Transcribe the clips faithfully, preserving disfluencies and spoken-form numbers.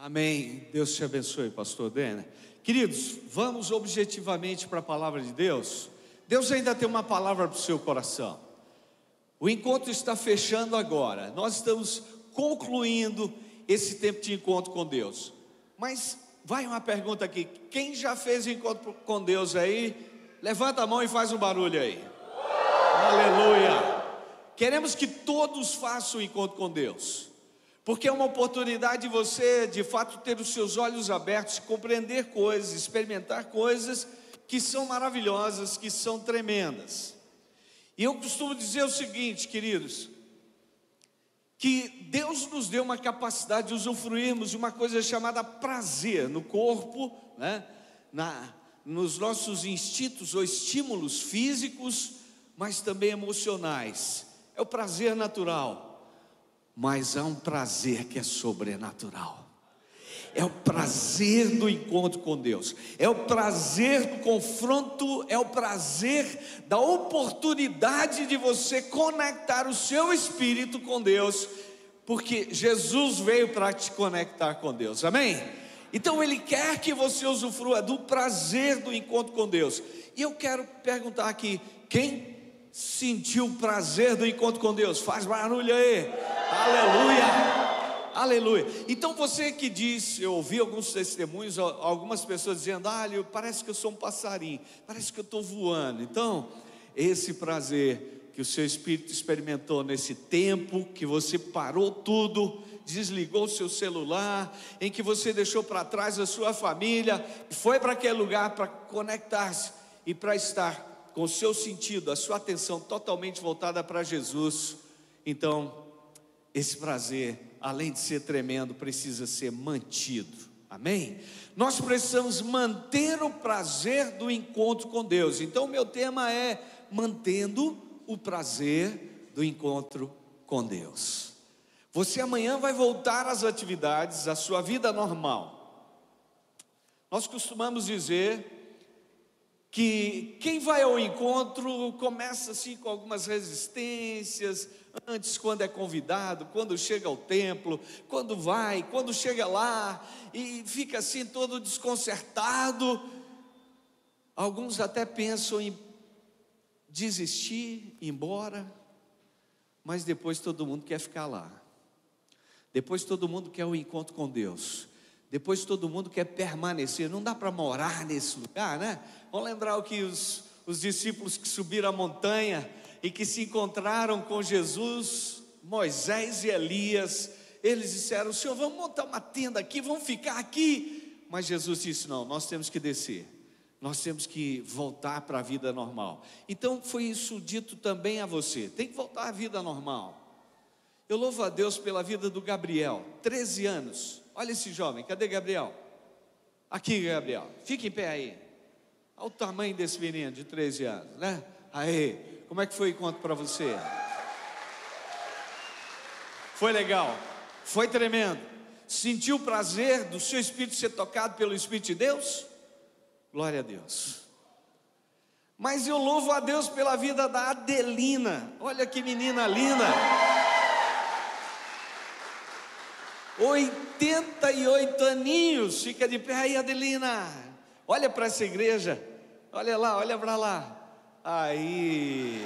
Amém. Deus te abençoe, pastor Denner. Queridos, vamos objetivamente para a palavra de Deus. Deus ainda tem uma palavra para o seu coração. O encontro está fechando agora. Nós estamos concluindo esse tempo de encontro com Deus. Mas vai uma pergunta aqui: quem já fez encontro com Deus aí? Levanta a mão e faz um barulho aí. Aleluia. Queremos que todos façam o encontro com Deus, porque é uma oportunidade de você, de fato, ter os seus olhos abertos, compreender coisas, experimentar coisas que são maravilhosas, que são tremendas. E eu costumo dizer o seguinte, queridos, que Deus nos deu uma capacidade de usufruirmos de uma coisa chamada prazer no corpo, né? Na, nos nossos instintos ou estímulos físicos, mas também emocionais. É o prazer natural. Mas há um prazer que é sobrenatural. É o prazer do encontro com Deus, é o prazer do confronto, é o prazer da oportunidade de você conectar o seu espírito com Deus, porque Jesus veio para te conectar com Deus, amém? Então Ele quer que você usufrua do prazer do encontro com Deus. E eu quero perguntar aqui: quem sentiu o prazer do encontro com Deus? Faz barulho aí. Aleluia. Aleluia. Então você que diz, eu ouvi alguns testemunhos, algumas pessoas dizendo: ah, parece que eu sou um passarinho, parece que eu estou voando. Então, esse prazer que o seu espírito experimentou nesse tempo, que você parou tudo, desligou o seu celular, em que você deixou para trás a sua família, foi para aquele lugar para conectar-se e para estar com o seu sentido, a sua atenção totalmente voltada para Jesus. Então, esse prazer, além de ser tremendo, precisa ser mantido, amém? Nós precisamos manter o prazer do encontro com Deus. Então o meu tema é mantendo o prazer do encontro com Deus. Você amanhã vai voltar às atividades, à sua vida normal. Nós costumamos dizer que quem vai ao encontro começa assim com algumas resistências, antes, quando é convidado, quando chega ao templo, quando vai, quando chega lá, e fica assim todo desconcertado. Alguns até pensam em desistir, ir embora, mas depois todo mundo quer ficar lá. Depois todo mundo quer o encontro com Deus. Depois todo mundo quer permanecer. Não dá para morar nesse lugar, né? Vamos lembrar o que os, os discípulos que subiram a montanha e que se encontraram com Jesus, Moisés e Elias, eles disseram: Senhor, vamos montar uma tenda aqui, vamos ficar aqui. Mas Jesus disse: não, nós temos que descer, nós temos que voltar para a vida normal. Então foi isso dito também a você: tem que voltar à vida normal. Eu louvo a Deus pela vida do Gabriel, treze anos. Olha esse jovem, cadê Gabriel? Aqui, Gabriel, fica em pé aí. Olha o tamanho desse menino de treze anos, né? Aí, como é que foi o encontro para você? Foi legal? Foi tremendo? Sentiu o prazer do seu espírito ser tocado pelo Espírito de Deus? Glória a Deus. Mas eu louvo a Deus pela vida da Adelina. Olha que menina linda. oitenta e oito aninhos, fica de pé aí, Adelina. Olha para essa igreja, olha lá, olha para lá. Aí,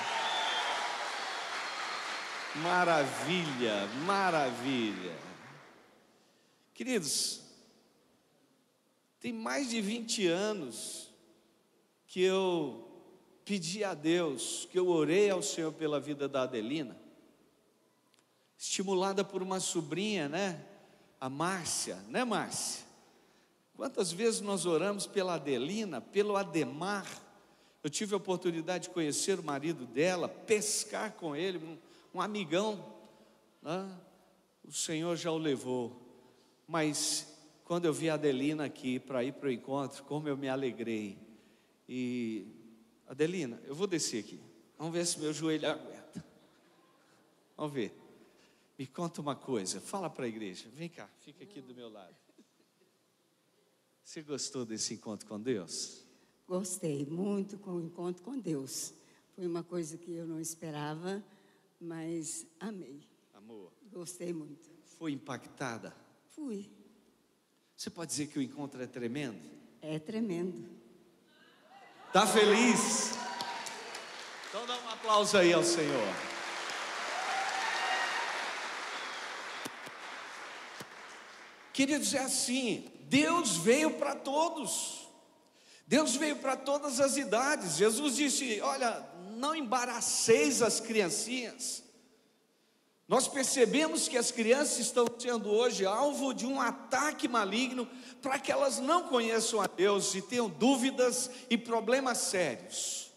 maravilha, maravilha. Queridos, tem mais de vinte anos que eu pedi a Deus, que eu orei ao Senhor pela vida da Adelina, estimulada por uma sobrinha, né? A Márcia, né, Márcia? Quantas vezes nós oramos pela Adelina, pelo Ademar. Eu tive a oportunidade de conhecer o marido dela, pescar com ele, um, um amigão, né? O Senhor já o levou. Mas quando eu vi a Adelina aqui para ir para o encontro, como eu me alegrei. E Adelina, eu vou descer aqui, vamos ver se meu joelho aguenta. Vamos ver. Me conta uma coisa, fala para a igreja, vem cá, fica aqui do meu lado. Você gostou desse encontro com Deus? Gostei muito com o encontro com Deus. Foi uma coisa que eu não esperava, mas amei. Amor. Gostei muito. Foi impactada? Fui. Você pode dizer que o encontro é tremendo? É tremendo. Está feliz? Então dá um aplauso aí ao Senhor. Queridos, é assim, Deus veio para todos. Deus veio para todas as idades. Jesus disse: olha, não embaraceis as criancinhas. Nós percebemos que as crianças estão sendo hoje alvo de um ataque maligno para que elas não conheçam a Deus e tenham dúvidas e problemas sérios.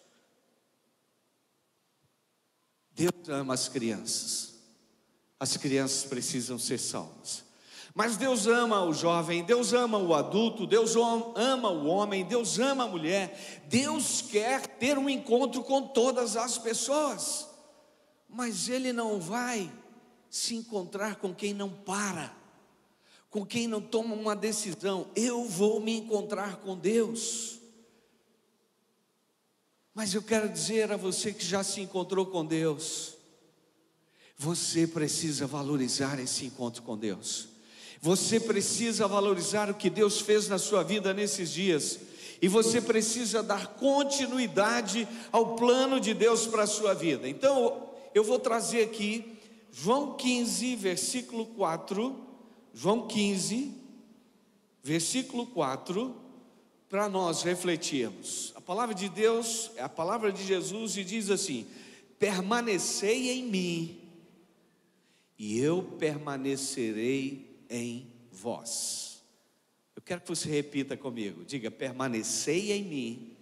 Deus ama as crianças. As crianças precisam ser salvas. Mas Deus ama o jovem, Deus ama o adulto, Deus ama o homem, Deus ama a mulher. Deus quer ter um encontro com todas as pessoas, mas Ele não vai se encontrar com quem não para, com quem não toma uma decisão. Eu vou me encontrar com Deus. Mas eu quero dizer a você que já se encontrou com Deus, você precisa valorizar esse encontro com Deus. Você precisa valorizar o que Deus fez na sua vida nesses dias. E você precisa dar continuidade ao plano de Deus para a sua vida. Então, eu vou trazer aqui João quinze, versículo quatro. João quinze, versículo quatro, para nós refletirmos. A palavra de Deus é a palavra de Jesus e diz assim: permanecei em mim, e eu permanecerei em vós. Eu quero que você repita comigo. Diga: permanecei em mim,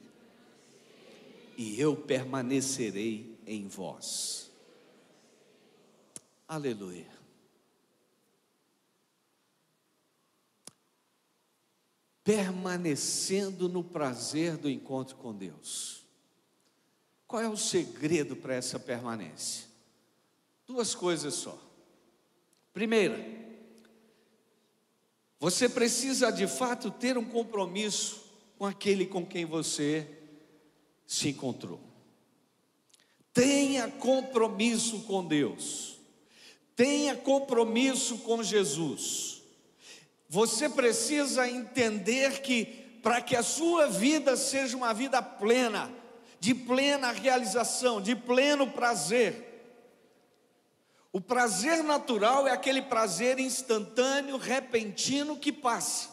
e eu permanecerei em vós. Aleluia. Permanecendo no prazer do encontro com Deus. Qual é o segredo para essa permanência? Duas coisas só. Primeira, você precisa de fato ter um compromisso com aquele com quem você se encontrou. Tenha compromisso com Deus. Tenha compromisso com Jesus. Você precisa entender que para que a sua vida seja uma vida plena, de plena realização, de pleno prazer. O prazer natural é aquele prazer instantâneo, repentino que passa.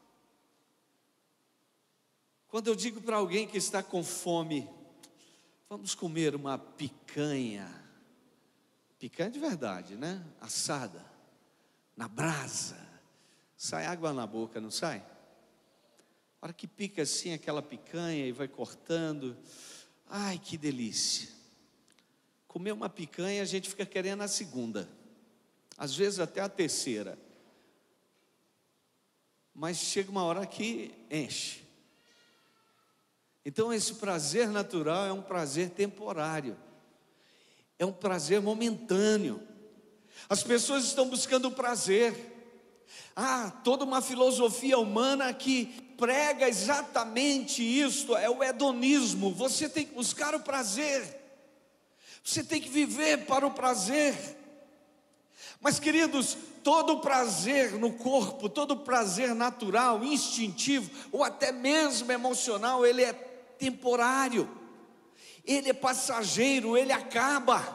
Quando eu digo para alguém que está com fome, vamos comer uma picanha, picanha de verdade, né? Assada, na brasa, sai água na boca, não sai? A hora que pica assim aquela picanha e vai cortando, ai que delícia. Comer uma picanha a gente fica querendo a segunda, às vezes até a terceira, mas chega uma hora que enche. Então esse prazer natural é um prazer temporário, é um prazer momentâneo. As pessoas estão buscando prazer. Ah, toda uma filosofia humana que prega exatamente isso, é o hedonismo. Você tem que buscar o prazer, você tem que viver para o prazer. Mas queridos, todo prazer no corpo, todo prazer natural, instintivo, ou até mesmo emocional, ele é temporário, ele é passageiro, ele acaba.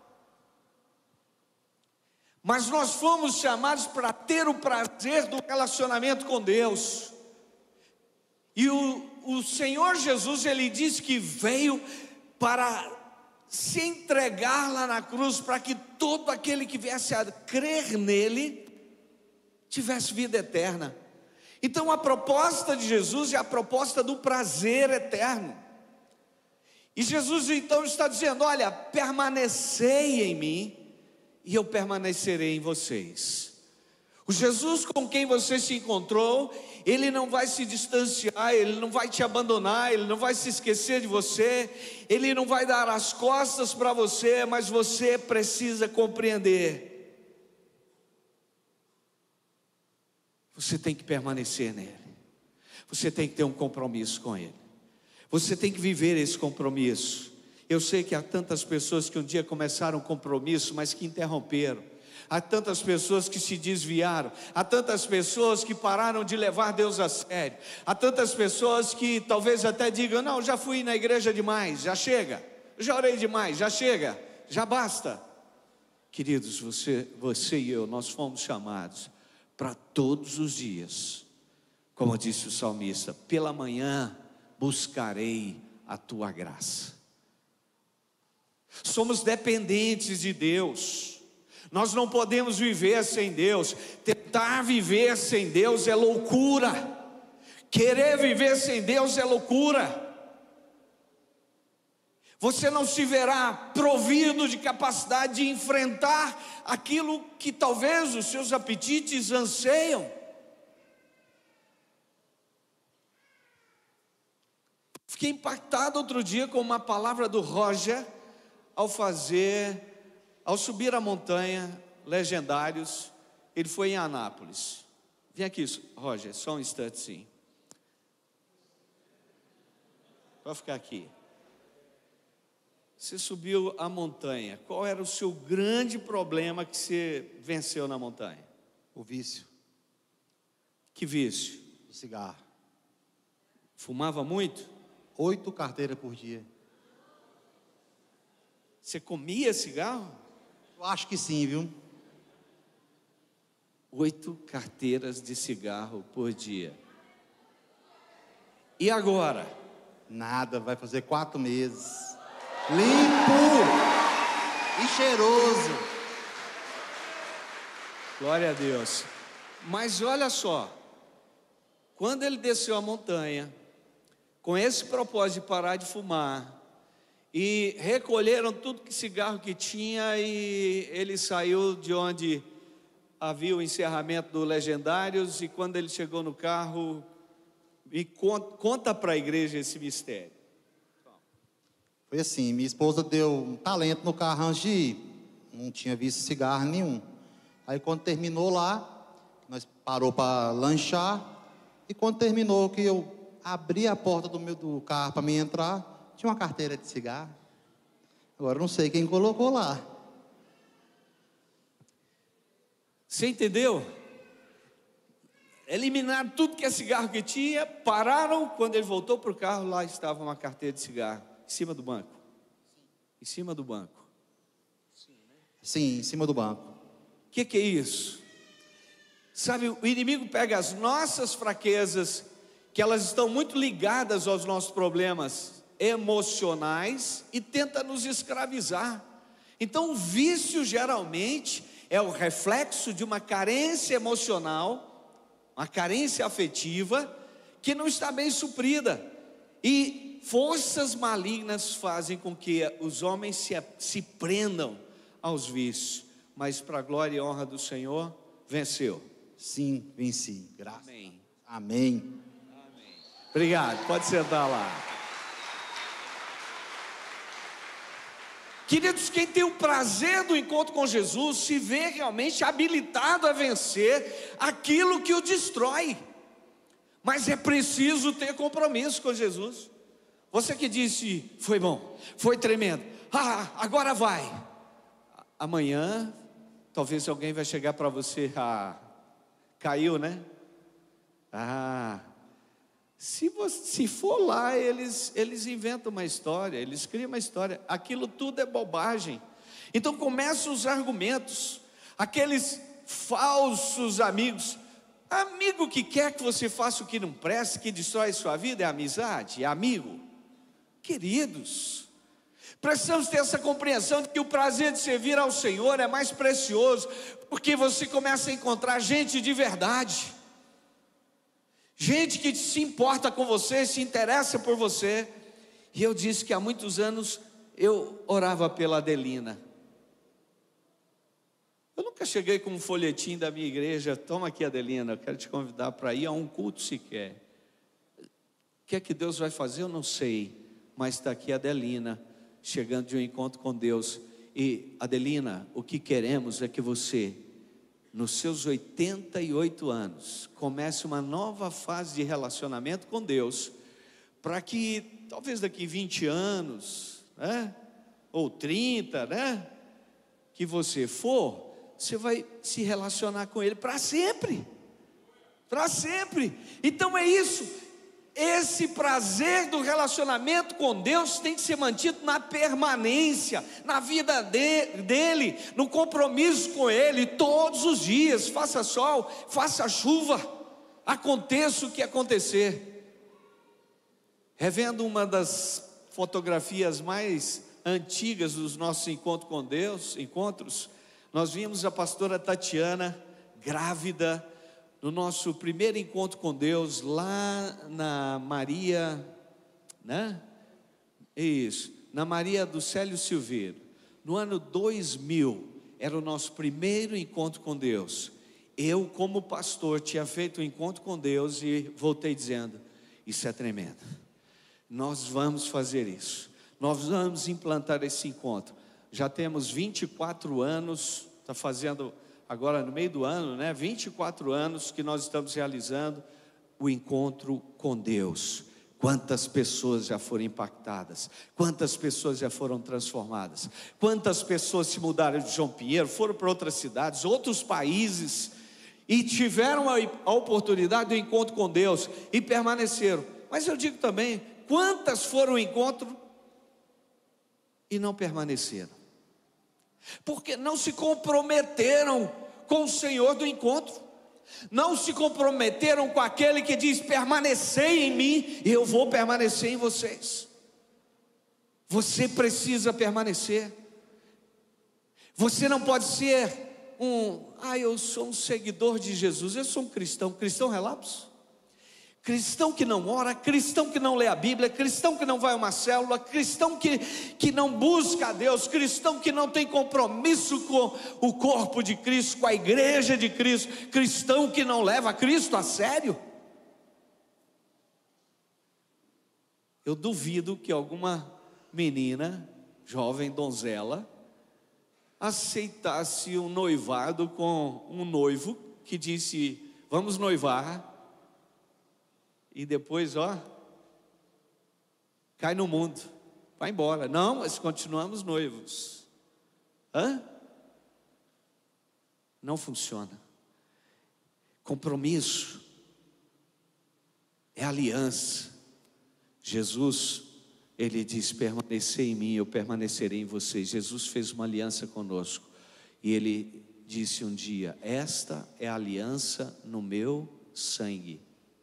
Mas nós fomos chamados para ter o prazer do relacionamento com Deus. E o, o Senhor Jesus, Ele disse que veio para se entregar lá na cruz, para que todo aquele que viesse a crer nele, tivesse vida eterna. Então a proposta de Jesus é a proposta do prazer eterno. E Jesus então está dizendo: olha, permanecei em mim, e eu permanecerei em vocês. O Jesus com quem você se encontrou, Ele não vai se distanciar, Ele não vai te abandonar, Ele não vai se esquecer de você, Ele não vai dar as costas para você, mas você precisa compreender. Você tem que permanecer nele, você tem que ter um compromisso com Ele, você tem que viver esse compromisso. Eu sei que há tantas pessoas que um dia começaram um compromisso, mas que interromperam, Há tantas pessoas que se desviaram, há tantas pessoas que pararam de levar Deus a sério, há tantas pessoas que talvez até digam: não, já fui na igreja demais, já chega, já orei demais, já chega, já basta. Queridos, você, você e eu, nós fomos chamados para todos os dias, como disse o salmista: pela manhã buscarei a tua graça. Somos dependentes de Deus, nós não podemos viver sem Deus. Tentar viver sem Deus é loucura, querer viver sem Deus é loucura. Você não se verá provido de capacidade de enfrentar aquilo que talvez os seus apetites anseiam. Fiquei impactado outro dia com uma palavra do Roger, ao fazer, ao subir a montanha, Legendários. Ele foi em Anápolis. Vem aqui, Roger, só um instante sim. Pode ficar aqui. Você subiu a montanha, qual era o seu grande problema que você venceu na montanha? O vício. Que vício? O cigarro. Fumava muito? Oito carteiras por dia. Você comia cigarro? Eu acho que sim, viu? Oito carteiras de cigarro por dia. E agora? Nada, vai fazer quatro meses. Limpo e cheiroso. Glória a Deus. Mas olha só, quando ele desceu a montanha, com esse propósito de parar de fumar, e recolheram tudo que cigarro que tinha, e ele saiu de onde havia o encerramento do Legendários, e quando ele chegou no carro, e conta, conta para a igreja esse mistério. Foi assim, minha esposa deu um talento no carro antes de ir. Não tinha visto cigarro nenhum. Aí quando terminou lá, nós parou para lanchar. E quando terminou, que eu abri a porta do, meu, do carro para mim entrar, tinha uma carteira de cigarro. Agora eu não sei quem colocou lá. Você entendeu? Eliminaram tudo que é cigarro que tinha, pararam, quando ele voltou para o carro, lá estava uma carteira de cigarro. Em cima do banco. Em cima do banco. Sim, em cima do banco. O que, que é isso? Sabe, o inimigo pega as nossas fraquezas, que elas estão muito ligadas aos nossos problemas emocionais, e tenta nos escravizar. Então o vício geralmente é o reflexo de uma carência emocional, uma carência afetiva, que não está bem suprida. E forças malignas fazem com que os homens se, se prendam aos vícios, mas para a glória e honra do Senhor, venceu. Sim, venci. Graças. Amém. Amém. Amém. Obrigado, pode sentar lá. Queridos, quem tem o prazer do encontro com Jesus se vê realmente habilitado a vencer aquilo que o destrói. Mas é preciso ter compromisso com Jesus. Você que disse, foi bom, foi tremendo, ah, agora vai. Amanhã, talvez alguém vai chegar para você, ah, caiu, né? Ah, se, você, se for lá, eles, eles inventam uma história, eles criam uma história, aquilo tudo é bobagem. Então começam os argumentos, aqueles falsos amigos. Amigo que quer que você faça o que não presta, que destrói sua vida, é amizade, é amigo. Queridos, precisamos ter essa compreensão de que o prazer de servir ao Senhor é mais precioso, porque você começa a encontrar gente de verdade, gente que se importa com você, se interessa por você. E eu disse que há muitos anos eu orava pela Adelina. Eu nunca cheguei com um folhetim da minha igreja, toma aqui, Adelina, eu quero te convidar para ir a um culto sequer. O que é que Deus vai fazer? Eu não sei. Mas está aqui a Adelina, chegando de um encontro com Deus. E Adelina, o que queremos é que você, nos seus oitenta e oito anos, comece uma nova fase de relacionamento com Deus, para que talvez daqui vinte anos, né, ou trinta, né, que você for, você vai se relacionar com Ele para sempre, para sempre. Então é isso, esse prazer do relacionamento com Deus tem que ser mantido na permanência, na vida de, dEle, no compromisso com Ele, todos os dias, faça sol, faça chuva, aconteça o que acontecer. Revendo uma das fotografias mais antigas dos nossos encontros com Deus, encontros, nós vimos a pastora Tatiana grávida no nosso primeiro encontro com Deus lá na Maria, né? Isso, na Maria do Célio Silveiro. No ano dois mil era o nosso primeiro encontro com Deus. Eu, como pastor, tinha feito um encontro com Deus e voltei dizendo: isso é tremendo. Nós vamos fazer isso. Nós vamos implantar esse encontro. Já temos vinte e quatro anos, está fazendo agora no meio do ano, né? vinte e quatro anos que nós estamos realizando o encontro com Deus. Quantas pessoas já foram impactadas, quantas pessoas já foram transformadas, quantas pessoas se mudaram de João Pinheiro, foram para outras cidades, outros países, e tiveram a, a oportunidade do encontro com Deus, e permaneceram. Mas eu digo também, quantas foram ao encontro e não permaneceram? Porque não se comprometeram com o Senhor do encontro, não se comprometeram com aquele que diz: permanecei em mim e eu vou permanecer em vocês. Você precisa permanecer. Você não pode ser um, ah, eu sou um seguidor de Jesus, eu sou um cristão, cristão relapso, cristão que não ora, cristão que não lê a Bíblia, cristão que não vai a uma célula, cristão que, que não busca a Deus, cristão que não tem compromisso com o corpo de Cristo, com a igreja de Cristo, cristão que não leva Cristo a sério. Eu duvido que alguma menina, jovem donzela, aceitasse um noivado com um noivo que disse: vamos noivar, e depois, ó, cai no mundo, vai embora. Não, mas continuamos noivos. Hã? Não funciona. Compromisso é aliança. Jesus, Ele diz: permanecer em mim, eu permanecerei em vocês. Jesus fez uma aliança conosco, e Ele disse um dia: esta é a aliança no meu sangue,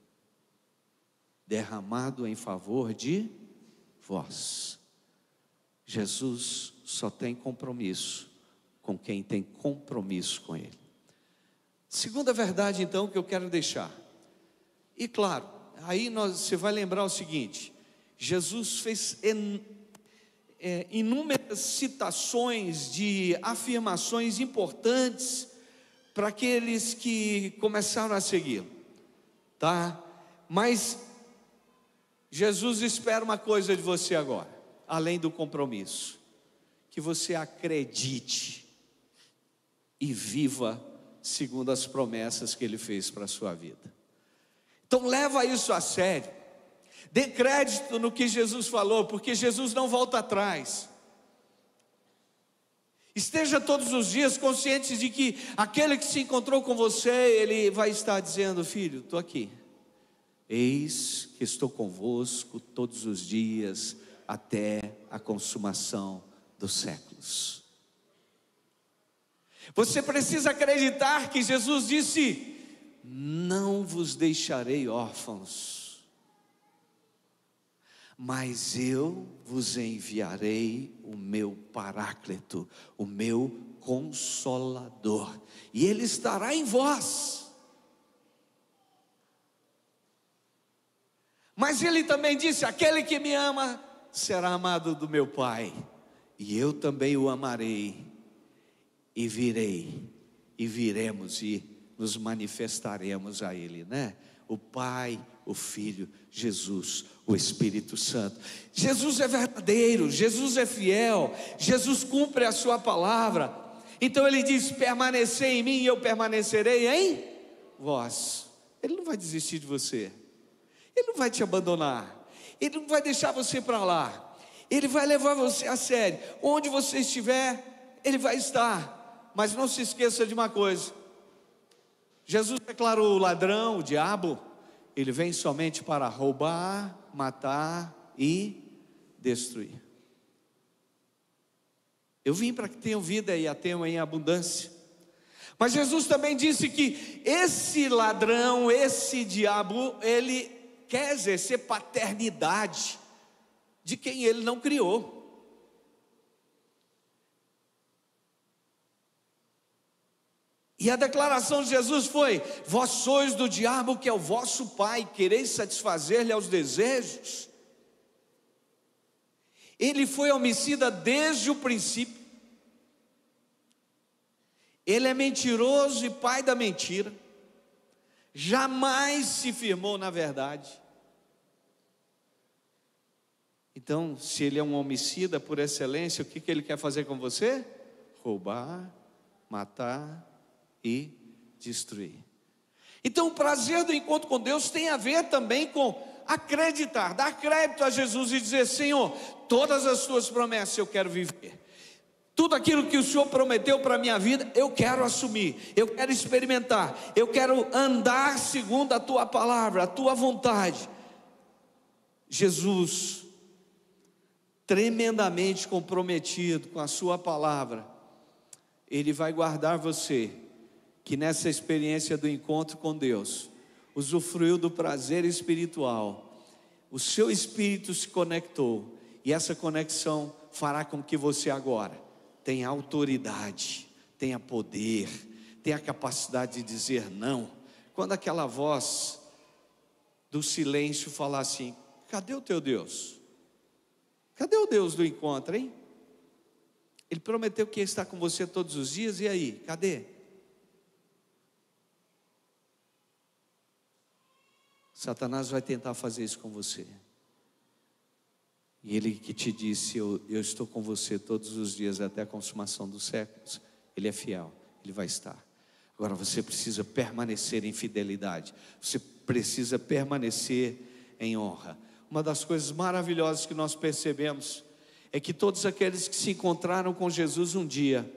derramado em favor de vós. Jesus só tem compromisso com quem tem compromisso com Ele. Segunda verdade, então, que eu quero deixar, e claro, aí nós, você vai lembrar o seguinte: Jesus fez en, é, inúmeras citações de afirmações importantes para aqueles que começaram a segui-lo, tá? Mas Jesus espera uma coisa de você agora, além do compromisso: que você acredite e viva segundo as promessas que Ele fez para a sua vida. Então leva isso a sério, dê crédito no que Jesus falou, porque Jesus não volta atrás. Esteja todos os dias consciente de que aquele que se encontrou com você, Ele vai estar dizendo: filho, estou aqui, eis que estou convosco todos os dias, até a consumação dos séculos. Você precisa acreditar que Jesus disse: não vos deixarei órfãos, mas eu vos enviarei o meu Paráclito, o meu Consolador, e Ele estará em vós. Mas Ele também disse: aquele que me ama será amado do meu Pai, e eu também o amarei, e virei, e viremos e nos manifestaremos a Ele, né? O Pai, o Filho, Jesus, o Espírito Santo. Jesus é verdadeiro, Jesus é fiel, Jesus cumpre a sua palavra. Então Ele diz: permanecer em mim e eu permanecerei em vós. Ele não vai desistir de você, Ele não vai te abandonar, Ele não vai deixar você para lá, Ele vai levar você a sério. Onde você estiver, Ele vai estar. Mas não se esqueça de uma coisa: Jesus declarou: o ladrão, o diabo, ele vem somente para roubar, matar e destruir. Eu vim para que tenham vida e a tenham em abundância. Mas Jesus também disse que esse ladrão, esse diabo, ele quer exercer paternidade de quem ele não criou. E a declaração de Jesus foi: vós sois do diabo, que é o vosso pai, quereis satisfazer-lhe aos desejos. Ele foi homicida desde o princípio. Ele é mentiroso e pai da mentira. Jamais se firmou na verdade. Então, se ele é um homicida por excelência, o que, que ele quer fazer com você? Roubar, matar e destruir. Então, o prazer do encontro com Deus tem a ver também com acreditar, dar crédito a Jesus e dizer: Senhor, todas as tuas promessas eu quero viver. Tudo aquilo que o Senhor prometeu para a minha vida, eu quero assumir, eu quero experimentar, eu quero andar segundo a tua palavra, a tua vontade. Jesus, tremendamente comprometido com a sua palavra, Ele vai guardar você, que nessa experiência do encontro com Deus, usufruiu do prazer espiritual, o seu espírito se conectou, e essa conexão fará com que você agora tenha autoridade, tenha poder, tenha a capacidade de dizer não. Quando aquela voz do silêncio falar assim: cadê o teu Deus? Cadê o Deus do encontro, hein? Ele prometeu que ia estar com você todos os dias, e aí, cadê? Satanás vai tentar fazer isso com você. E ele que te disse: eu, eu estou com você todos os dias até a consumação dos séculos, ele é fiel, ele vai estar. Agora você precisa permanecer em fidelidade, você precisa permanecer em honra. Uma das coisas maravilhosas que nós percebemos é que todos aqueles que se encontraram com Jesus um dia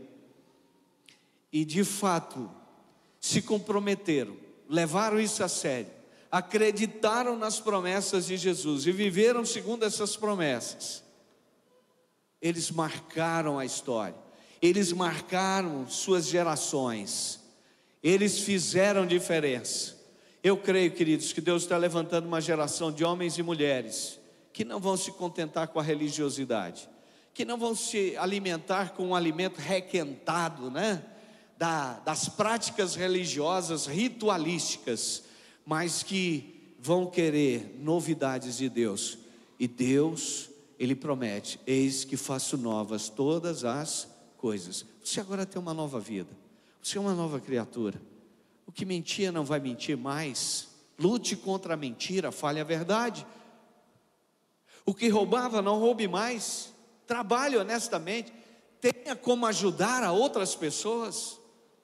e de fato se comprometeram, levaram isso a sério, acreditaram nas promessas de Jesus e viveram segundo essas promessas, eles marcaram a história, eles marcaram suas gerações, eles fizeram diferença. Eu creio, queridos, que Deus está levantando uma geração de homens e mulheres que não vão se contentar com a religiosidade, que não vão se alimentar com um alimento requentado, né? da, das práticas religiosas ritualísticas, mas que vão querer novidades de Deus. E Deus, Ele promete: eis que faço novas todas as coisas. Você agora tem uma nova vida, você é uma nova criatura. O que mentia não vai mentir mais. Lute contra a mentira, fale a verdade. O que roubava não roube mais. Trabalhe honestamente, tenha como ajudar a outras pessoas.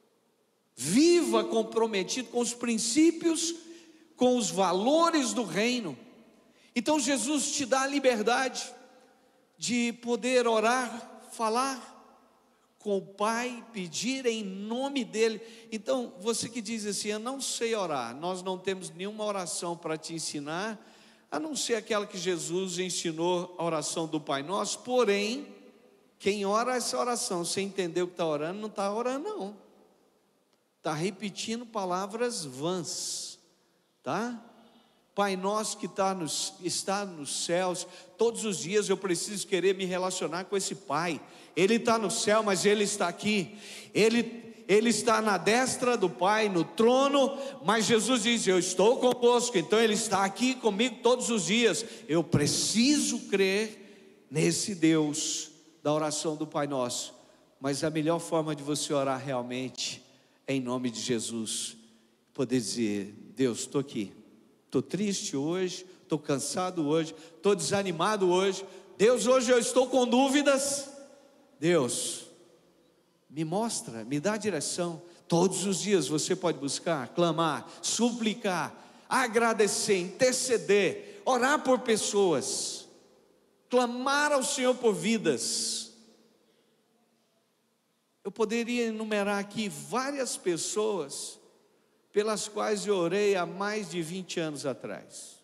Viva comprometido com os princípios, com os valores do reino. Então Jesus te dá a liberdade de poder orar, falar com o Pai, pedir em nome dEle. Então você que diz assim: eu não sei orar, nós não temos nenhuma oração para te ensinar, a não ser aquela que Jesus ensinou, a oração do Pai Nosso. Porém, quem ora essa oração sem entender o que está orando, não está orando não, está repetindo palavras vãs, tá? Pai nosso que está nos, está nos céus, todos os dias eu preciso querer me relacionar com esse Pai. Ele está no céu, mas Ele está aqui, Ele, Ele está na destra do Pai, no trono, mas Jesus diz: eu estou convosco, então Ele está aqui comigo todos os dias. Eu preciso crer nesse Deus da oração do Pai Nosso, mas a melhor forma de você orar realmente é em nome de Jesus, poder dizer: Deus, estou aqui, estou triste hoje, estou cansado hoje, estou desanimado hoje, Deus, hoje eu estou com dúvidas. Deus, me mostra, me dá direção. Todos os dias você pode buscar, clamar, suplicar, agradecer, interceder, orar por pessoas, clamar ao Senhor por vidas. Eu poderia enumerar aqui várias pessoas pelas quais eu orei há mais de vinte anos atrás,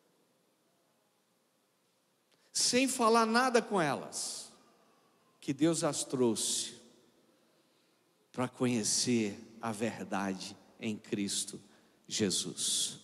sem falar nada com elas, que Deus as trouxe para conhecer a verdade em Cristo Jesus.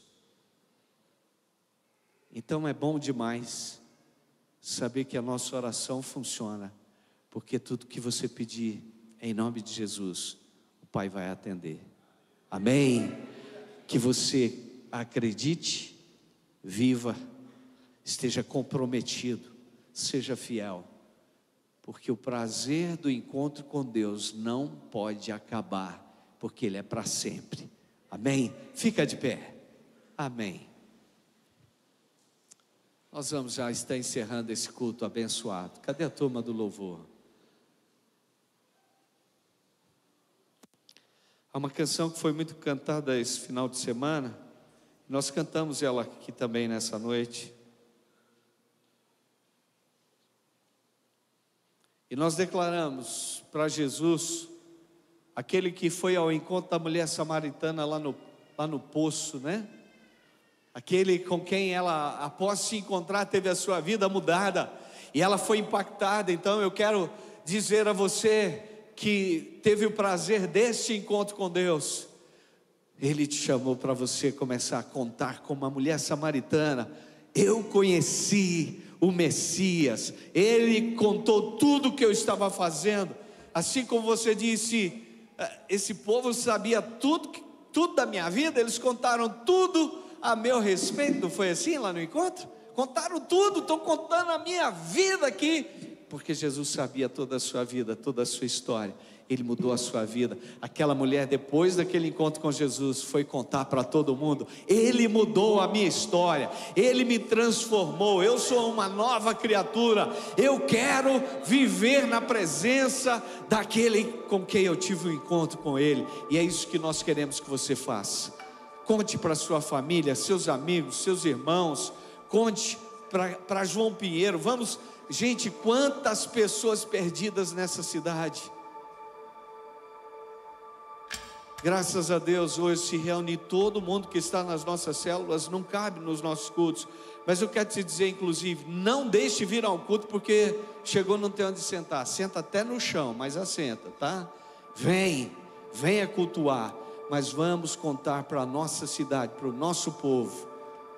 Então é bom demais saber que a nossa oração funciona, porque tudo que você pedir em nome de Jesus, o Pai vai atender. Amém? Que você acredite, viva, esteja comprometido, seja fiel, porque o prazer do encontro com Deus não pode acabar, porque Ele é para sempre. Amém? Fica de pé. Amém. Nós vamos já estar encerrando esse culto abençoado. Cadê a turma do louvor? Há uma canção que foi muito cantada esse final de semana. Nós cantamos ela aqui também nessa noite. E nós declaramos para Jesus, aquele que foi ao encontro da mulher samaritana lá no, lá no poço, né? Aquele com quem ela, após se encontrar, teve a sua vida mudada, e ela foi impactada. Então eu quero dizer a você que teve o prazer deste encontro com Deus, Ele te chamou para você começar a contar como uma mulher samaritana. Eu conheci o Messias, Ele contou tudo o que eu estava fazendo, assim como você disse, esse povo sabia tudo, tudo da minha vida, eles contaram tudo a meu respeito. Não foi assim lá no encontro? Contaram tudo, estão contando a minha vida aqui, porque Jesus sabia toda a sua vida, toda a sua história. Ele mudou a sua vida. Aquela mulher, depois daquele encontro com Jesus, foi contar para todo mundo: Ele mudou a minha história, Ele me transformou, eu sou uma nova criatura, eu quero viver na presença daquele com quem eu tive um encontro com Ele. E é isso que nós queremos que você faça. Conte para sua família, seus amigos, seus irmãos, conte para João Pinheiro. Vamos, gente, quantas pessoas perdidas nessa cidade. Graças a Deus, hoje se reúne todo mundo que está nas nossas células, não cabe nos nossos cultos. Mas eu quero te dizer, inclusive, não deixe vir ao culto, porque chegou, não tem onde sentar. Senta até no chão, mas assenta, tá? Vem, venha cultuar. Mas vamos contar para a nossa cidade, para o nosso povo,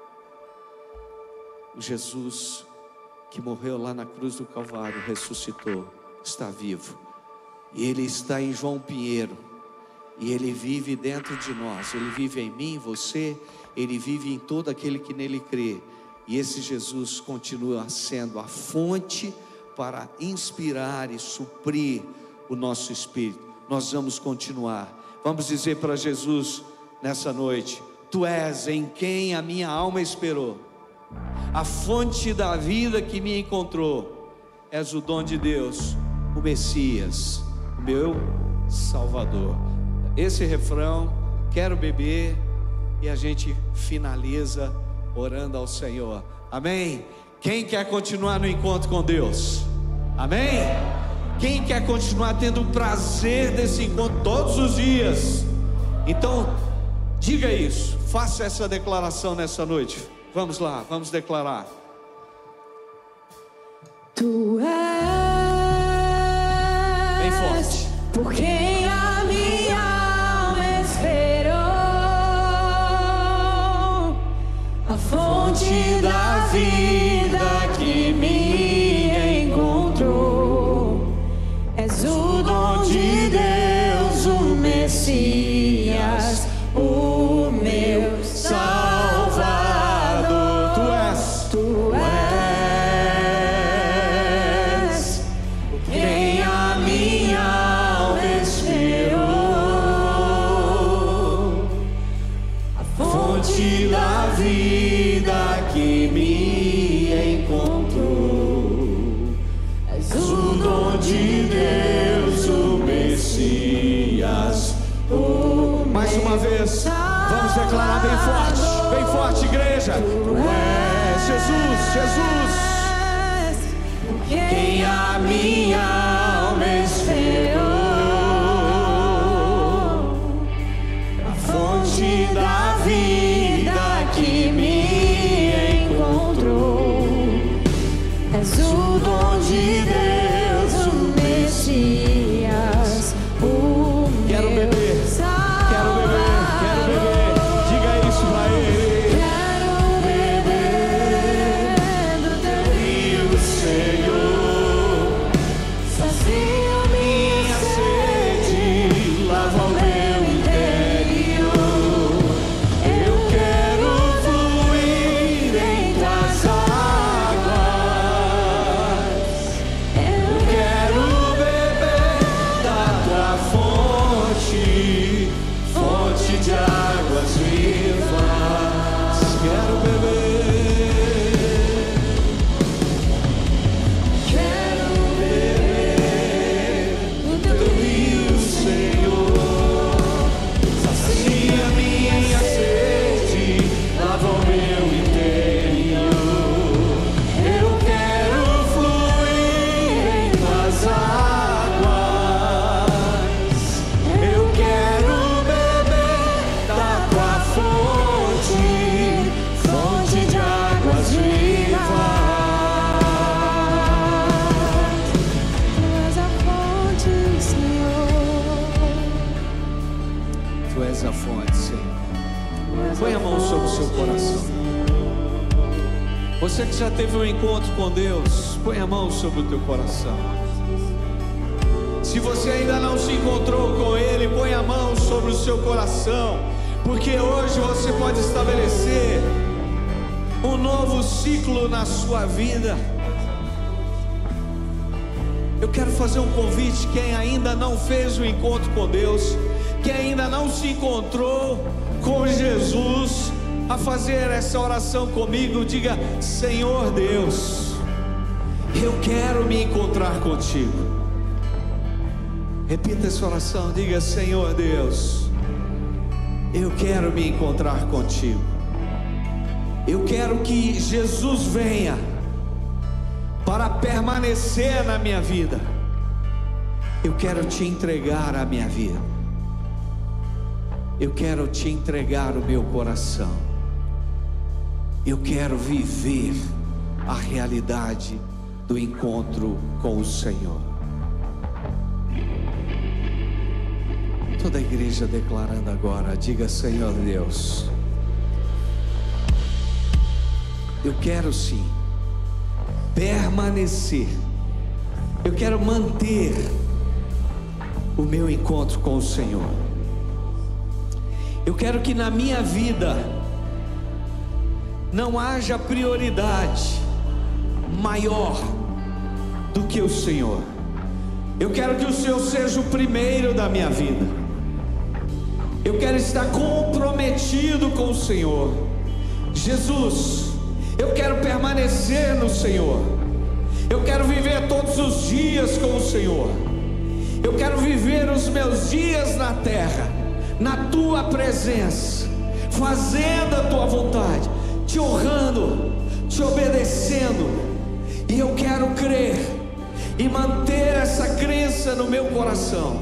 o Jesus que morreu lá na cruz do Calvário, ressuscitou, está vivo. E Ele está em João Pinheiro. E Ele vive dentro de nós. Ele vive em mim, em você. Ele vive em todo aquele que nele crê. E esse Jesus continua sendo a fonte para inspirar e suprir o nosso espírito. Nós vamos continuar. Vamos dizer para Jesus nessa noite: Tu és em quem a minha alma esperou, a fonte da vida que me encontrou. És o dom de Deus, o Messias, o meu Salvador. Esse refrão, quero beber, e a gente finaliza orando ao Senhor. Amém? Quem quer continuar no encontro com Deus? Amém? Quem quer continuar tendo o prazer desse encontro todos os dias? Então, diga isso, faça essa declaração nessa noite. Vamos lá, vamos declarar. Tu és bem forte. Por quem a minha alma esperou, a fonte da vida que me encontrou. És o dom de Deus, o Messias, o meu Salvador. Tu és, Tu és quem a minha alma esperou, a fonte da vida que me encontrou. És o dom de Deus, o Messias, o mais uma vez, vamos declarar bem forte, bem forte, igreja. Tu és Jesus, Jesus. quem a minha alma esperou, de Deus, o Messias, o Quero meu beber, quero beber, quero beber. Diga isso pra ele. Quero beber do teu rio, Senhor. Sacia minha sede, lava o meu interior. Eu quero fluir em tuas águas. Eu quero beber da tua fonte, fonte de águas vivas. Quero beber. Quero beber do teu rio, Senhor. Sacia minha sede, lava o meu interior. Eu quero fluir em tuas águas. Eu quero beber da tua fonte, fonte de águas vivas. Tu és a fonte, Senhor. Tu és a fonte, Senhor. Põe a mão sobre o seu coração. Você que já teve um encontro com Deus, põe a mão sobre o teu coração. Se você ainda não se encontrou com Ele, põe a mão sobre o seu coração, porque hoje você pode estabelecer um novo ciclo na sua vida. Eu quero fazer um convite, quem ainda não fez o encontro com Deus, quem ainda não se encontrou com Jesus, a fazer essa oração comigo. Diga: Senhor Deus, eu quero me encontrar contigo. Repita essa oração, diga: Senhor Deus, eu quero me encontrar contigo. Eu quero que Jesus venha para permanecer na minha vida. Eu quero te entregar a minha vida. Eu quero te entregar o meu coração. Eu quero viver a realidade do encontro com o Senhor. Toda a igreja declarando agora, diga: Senhor Deus, eu quero sim permanecer, eu quero manter o meu encontro com o Senhor. Eu quero que na minha vida não haja prioridade maior do que o Senhor. Eu quero que o Senhor seja o primeiro da minha vida. Eu quero estar comprometido com o Senhor. Jesus, eu quero permanecer no Senhor. Eu quero viver todos os dias com o Senhor. Eu quero viver os meus dias na terra, na tua presença, fazendo a tua vontade, te honrando, te obedecendo. E eu quero crer e manter essa crença no meu coração,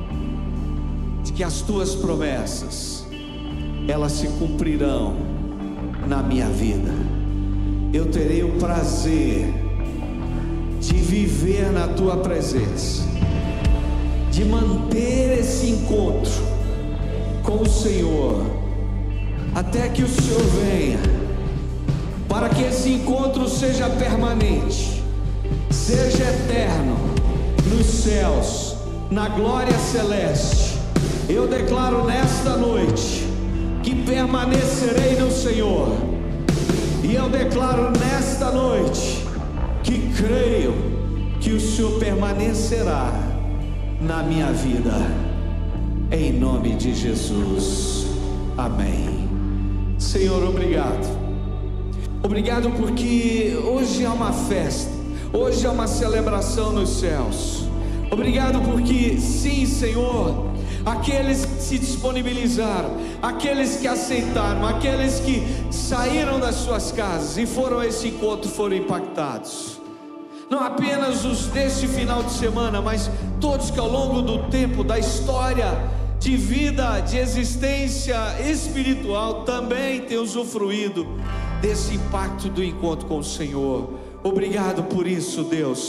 de que as tuas promessas, elas se cumprirão na minha vida. Eu terei o prazer de viver na tua presença, de manter esse encontro com o Senhor, até que o Senhor venha, para que esse encontro seja permanente, seja eterno, nos céus, na glória celeste. Eu declaro nesta noite que permanecerei no Senhor, e eu declaro nesta noite que creio que o Senhor permanecerá na minha vida, em nome de Jesus, amém. Senhor, obrigado, obrigado porque hoje é uma festa, hoje é uma celebração nos céus. Obrigado porque sim, Senhor, aqueles que se disponibilizaram, aqueles que aceitaram, aqueles que saíram das suas casas e foram a esse encontro, foram impactados. Não apenas os deste final de semana, mas todos que ao longo do tempo, da história de vida, de existência espiritual, também têm usufruído desse impacto do encontro com o Senhor. Obrigado por isso, Deus.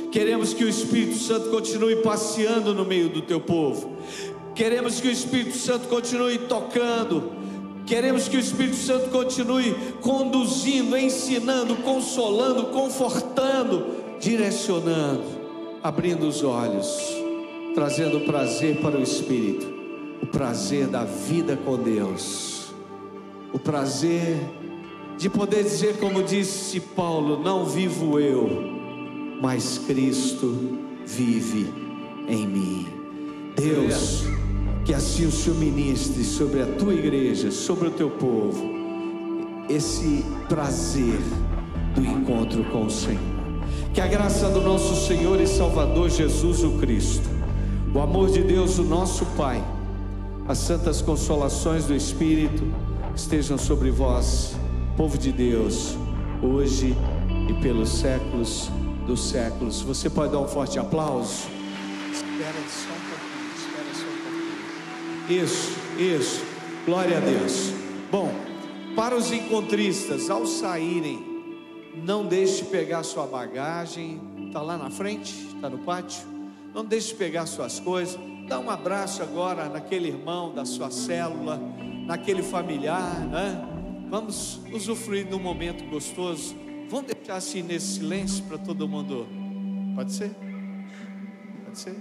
Queremos que o Espírito Santo continue passeando no meio do teu povo. Queremos que o Espírito Santo continue tocando. Queremos que o Espírito Santo continue conduzindo, ensinando, consolando, confortando, direcionando, abrindo os olhos, trazendo prazer para o Espírito, o prazer da vida com Deus, o prazer de poder dizer, como disse Paulo: não vivo eu, mas Cristo vive em mim. Deus, que assim o Senhor ministre sobre a tua igreja, sobre o teu povo, esse prazer do encontro com o Senhor. Que a graça do nosso Senhor e Salvador Jesus o Cristo, o amor de Deus o nosso Pai, as santas consolações do Espírito estejam sobre vós, povo de Deus, hoje e pelos séculos dos séculos. Você pode dar um forte aplauso? Espera só um pouquinho, espera só um pouquinho. Isso, isso, glória a Deus. Bom, para os encontristas, ao saírem, não deixe de pegar sua bagagem. Está lá na frente, está no pátio. Não deixe de pegar suas coisas. Dá um abraço agora naquele irmão da sua célula, naquele familiar, né? Vamos usufruir de um momento gostoso. Vamos deixar assim nesse silêncio para todo mundo. Pode ser? Pode ser?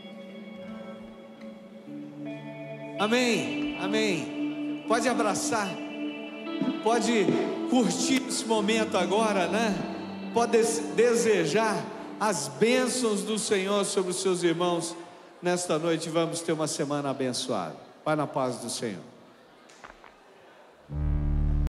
Amém, amém. Pode abraçar, pode curtir esse momento agora, né? Pode desejar as bênçãos do Senhor sobre os seus irmãos nesta noite. Vamos ter uma semana abençoada. Vai na paz do Senhor.